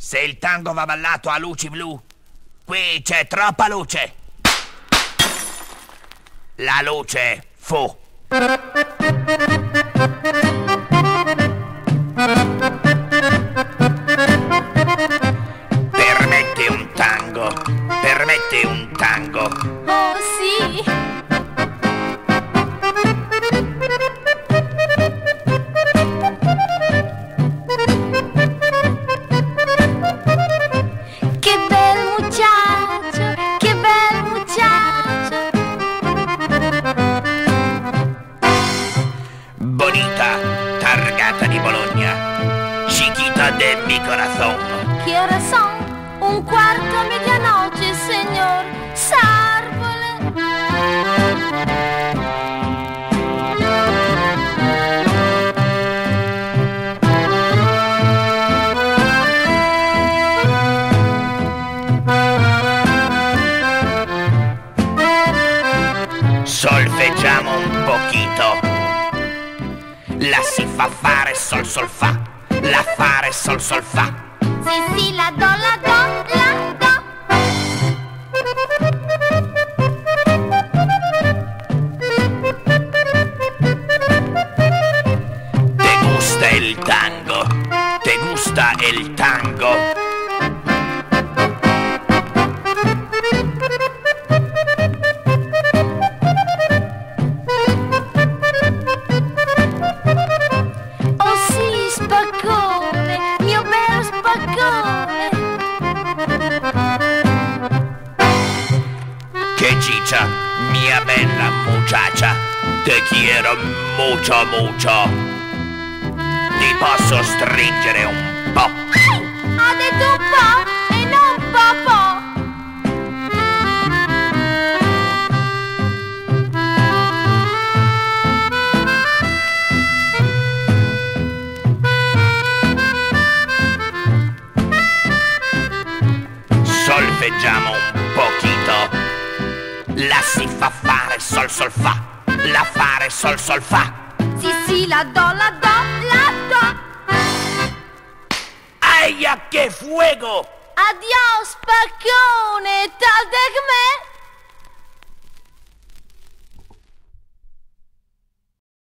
Se il tango va ballato a luci blu, qui c'è troppa luce. La luce fu. Permette un tango, permette un tango. Oh sì! Che bel muchacho, che bel muchacho. Bonita, targata di Bologna, chiquita de mi corazón. ¿Qué horas son? 1:15 a medianoche, señor Sárvole. Solfeggiamo un pochito. La si fa fare sol sol fa, la fare sol sol fa. Sì, sì, la do, la do, la do. Te gusta el tango, te gusta el tango. Oh sì, spaccone, mio bello spaccone. Que chicha, mia bella muchacha, te quiero mucho mucho. Ti posso stringere un po'. Ha detto un po' e non po'. Solfeggiamo un pochito. La si fa fare sol sol fa, la fare sol sol fa. Sì, sì, la do, la do, la do. ¡Ay, ya qué fuego! Adiós, spaccone, tal de me.